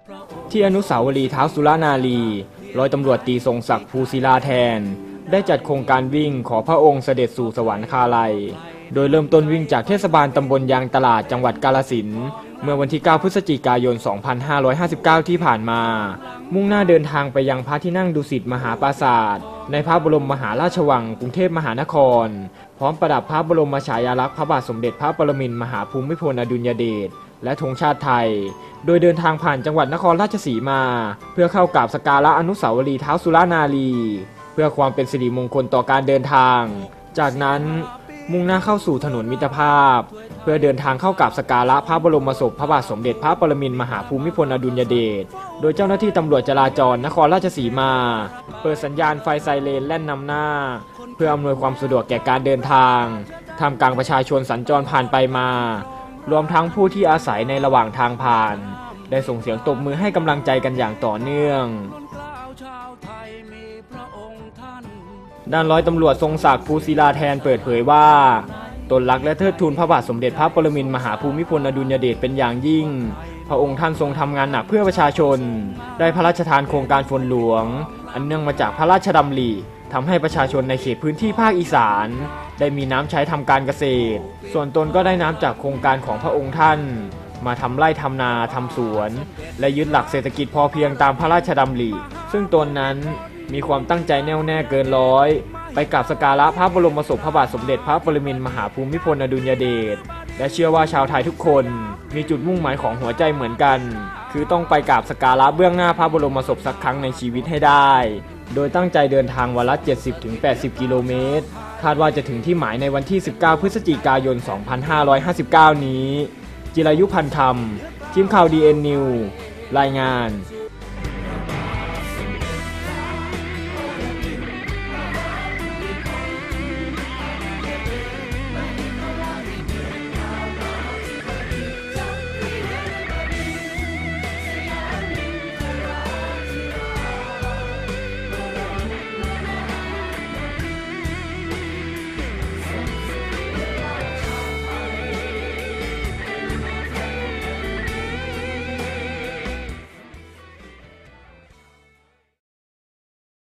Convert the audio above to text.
ที่อนุสาวรีย์ท้าวสุรนารีร้อยตำรวจตรีทรงศักดิ์ภูศิลาแทนได้จัดโครงการวิ่งขอพระองค์เสด็จสู่สวรรคาลัยโดยเริ่มต้นวิ่งจากเทศบาลตำบลยางตลาดจังหวัดกาฬสินธุ์เมื่อวันที่ 9 พฤศจิกายน 2559 ที่ผ่านมามุ่งหน้าเดินทางไปยังพระที่นั่งดุสิตมหาปราสาทในพระบรมมหาราชวังกรุงเทพมหานครพร้อมประดับพระบรมฉายาลักษณ์พระบาทสมเด็จพระปรมินทรมหาภูมิพลอดุลยเดชและธงชาติไทยโดยเดินทางผ่านจังหวัดนครราชสีมาเพื่อเข้ากราบสักการะอนุสาวรีย์ท้าวสุรนารีเพื่อความเป็นสิริมงคลต่อการเดินทางจากนั้นมุ่งหน้าเข้าสู่ถนนมิตรภาพเพื่อเดินทางเข้ากราบสักการะพระบรมศพพระบาทสมเด็จพระปรมินทรมหาภูมิพลอดุลยเดชโดยเจ้าหน้าที่ตำรวจจราจรนครราชสีมาเปิดสัญญาณไฟไซเรนแล่นนำหน้าเพื่ออำนวยความสะดวกแก่การเดินทางท่ามกลางประชาชนสัญจรผ่านไปมารวมทั้งผู้ที่อาศัยในระหว่างทางผ่านได้ส่งเสียงตบมือให้กำลังใจกันอย่างต่อเนื่องด้านร้อยตำรวจทรงศักดิ์ภูศิลาแทนเปิดเผยว่าตนรักและเทิดทูนพระบาทสมเด็จพระปรมินทรมหาภูมิพลอดุลยเดชเป็นอย่างยิ่งพระองค์ท่านทรงทำงานหนักเพื่อประชาชนได้พระราชทานโครงการฝนหลวงอันเนื่องมาจากพระราชดำริทำให้ประชาชนในเขตพื้นที่ภาคอีสานได้มีน้ำใช้ทำการเกษตรส่วนตนก็ได้น้ำจากโครงการของพระองค์ท่านมาทำไร่ทำนาทำสวนและยึดหลักเศรษฐกิจพอเพียงตามพระราชดำริซึ่งตนนั้นมีความตั้งใจแน่วแน่เกินร้อยไปกราบสักการะพระบรมศพพระบาทสมเด็จพระปรมินทรมหาภูมิพลอดุลยเดชและเชื่อว่าชาวไทยทุกคนมีจุดมุ่งหมายของหัวใจเหมือนกันคือต้องไปกราบสักการะเบื้องหน้าพระบรมศพสักครั้งในชีวิตให้ได้โดยตั้งใจเดินทางวันละ 70-80 กิโลเมตรคาดว่าจะถึงที่หมายในวันที่ 19 พฤศจิกายน 2559 นี้จิรายุพันธรรมทีมข่าว DN News รายงาน